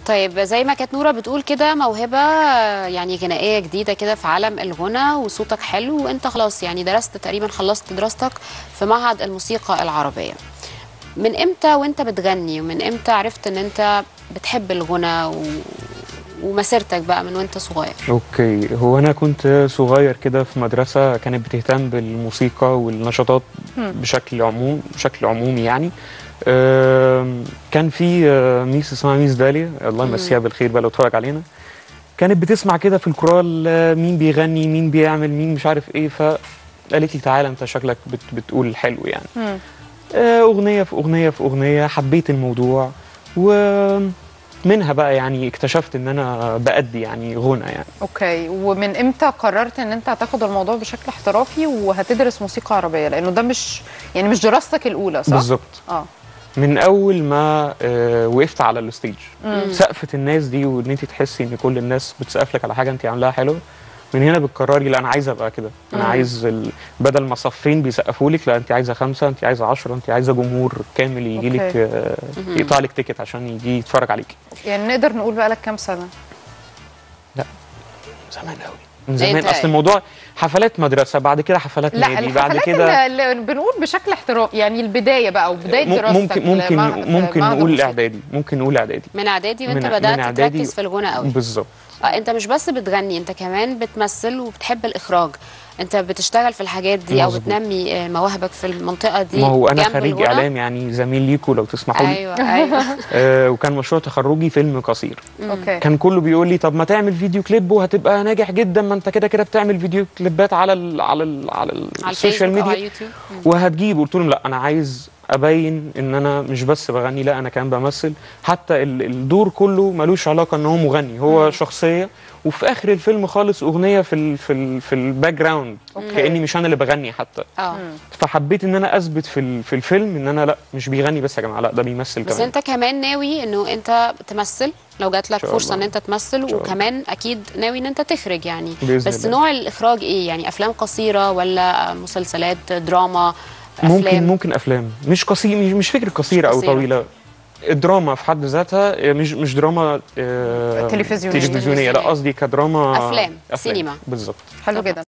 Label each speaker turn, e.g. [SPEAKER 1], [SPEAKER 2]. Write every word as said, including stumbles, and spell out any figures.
[SPEAKER 1] طيب زي ما كانت نورة بتقول كده، موهبة يعني غنائية جديدة كده في عالم الغنى، وصوتك حلو، وانت خلاص يعني درست تقريبا، خلصت دراستك في معهد الموسيقى العربية. من امتى وانت بتغني، ومن امتى عرفت ان انت بتحب الغنى و... ومسيرتك بقى من وانت صغير؟
[SPEAKER 2] اوكي، هو انا كنت صغير كده في مدرسه كانت بتهتم بالموسيقى والنشاطات بشكل عموم بشكل عمومي يعني. آم، كان في آه، ميس اسمها ميس داليا، الله يمسيها بالخير بقى لو اتفرج علينا. كانت بتسمع كده في الكورال آه، مين بيغني، مين بيعمل، مين مش عارف ايه، فقالت لي تعالى انت شكلك بت بتقول حلو يعني.
[SPEAKER 3] مم.
[SPEAKER 2] آه، اغنيه في اغنيه في اغنيه حبيت الموضوع، ومنها بقى يعني اكتشفت ان انا بأدي يعني غنى يعني.
[SPEAKER 3] اوكي، ومن امتى قررت ان انت هتاخد الموضوع بشكل احترافي وهتدرس موسيقى عربيه؟ لانه ده مش يعني مش دراستك الاولى، صح؟
[SPEAKER 2] بالظبط.
[SPEAKER 3] اه
[SPEAKER 2] من اول ما آه وقفت على الستيج، سقفة الناس دي، وان انت تحسي ان كل الناس بتسقف لك على حاجه انت عاملاها حلوه، من هنا بتقرري لا انا عايزه ابقى كده. انا
[SPEAKER 3] مم.
[SPEAKER 2] عايز ال... بدل ما صفين بيسقفوا لك، لا انت عايزه خمسه، انت عايزه عشرة، انت عايزه جمهور كامل يجي لك
[SPEAKER 3] أوكي.
[SPEAKER 2] آه يقطع لك تيكت عشان يجي يتفرج عليك.
[SPEAKER 3] يعني نقدر نقول بقى لك كام سنه؟
[SPEAKER 2] لا زمان قوي، من زمان.
[SPEAKER 1] انت
[SPEAKER 2] اصل الموضوع حفلات مدرسه، بعد كده حفلات
[SPEAKER 3] لا
[SPEAKER 2] نادي، بعد
[SPEAKER 3] الحفلات
[SPEAKER 2] كده
[SPEAKER 3] اللي اللي بنقول بشكل احترافي، يعني البدايه بقى وبدايه
[SPEAKER 2] م-
[SPEAKER 3] دراستك
[SPEAKER 2] ممكن ممكن
[SPEAKER 3] لمع- في
[SPEAKER 2] ممكن
[SPEAKER 3] معهد
[SPEAKER 2] نقول
[SPEAKER 3] الموسيقى.
[SPEAKER 2] اعدادي، ممكن نقول اعدادي.
[SPEAKER 1] من اعدادي وانت
[SPEAKER 2] من
[SPEAKER 1] بدأت
[SPEAKER 2] من إعدادي
[SPEAKER 1] تركز في الغنى قوي.
[SPEAKER 2] بالظبط.
[SPEAKER 1] اه انت مش بس بتغني، انت كمان بتمثل وبتحب الاخراج. انت بتشتغل في الحاجات دي او
[SPEAKER 2] مظبوط.
[SPEAKER 1] بتنمي آه، مواهبك في المنطقه دي
[SPEAKER 2] ما هو انا
[SPEAKER 1] جنب
[SPEAKER 2] خريج
[SPEAKER 1] الغنى.
[SPEAKER 2] اعلام يعني، زميل ليكوا لو تسمحوا لي.
[SPEAKER 1] ايوه ايوه
[SPEAKER 2] آه وكان مشروع تخرجي فيلم قصير.
[SPEAKER 3] اوكي.
[SPEAKER 2] كان كله بيقول لي طب ما تعمل فيديو كليب وهتبقى ناجح جدا، ما انت كده كده بتعمل فيديو كليبات على ال على ال على, ال
[SPEAKER 1] على
[SPEAKER 2] السوشيال
[SPEAKER 1] الفيسبوك او على
[SPEAKER 2] ميديا
[SPEAKER 1] اليوتيوب.
[SPEAKER 2] وهتجيب. قلت لهم لا، انا عايز ابين ان انا مش بس بغني، لا انا كمان بمثل. حتى ال- الدور كله ملوش علاقه ان هو مغني، هو
[SPEAKER 3] مم.
[SPEAKER 2] شخصيه، وفي اخر الفيلم خالص اغنيه في ال في ال في الباك جراوند، كاني مش انا اللي بغني حتى.
[SPEAKER 1] اه
[SPEAKER 2] فحبيت ان انا اثبت في ال- في الفيلم ان انا لا مش بيغني بس يا جماعه، لا ده بيمثل
[SPEAKER 1] بس
[SPEAKER 2] كمان.
[SPEAKER 1] انت كمان ناوي انه انت تمثل لو جات لك
[SPEAKER 2] شاء
[SPEAKER 1] فرصه ان
[SPEAKER 2] الله.
[SPEAKER 1] انت تمثل،
[SPEAKER 2] شاء
[SPEAKER 1] وكمان اكيد ناوي ان انت تخرج يعني.
[SPEAKER 2] بإذن
[SPEAKER 1] بس
[SPEAKER 2] الله.
[SPEAKER 1] نوع الاخراج ايه يعني؟ افلام قصيره ولا مسلسلات دراما؟
[SPEAKER 2] ممكن
[SPEAKER 1] افلام
[SPEAKER 2] ممكن افلام مش قصير، مش, مش فكره قصيره او
[SPEAKER 1] قصيرة.
[SPEAKER 2] طويله. الدراما في حد ذاتها، مش مش دراما آه
[SPEAKER 3] تلفزيونية.
[SPEAKER 2] تلفزيونيه، لا قصدي كدراما
[SPEAKER 1] افلام سينما.
[SPEAKER 2] بالظبط.
[SPEAKER 3] حلو جدا.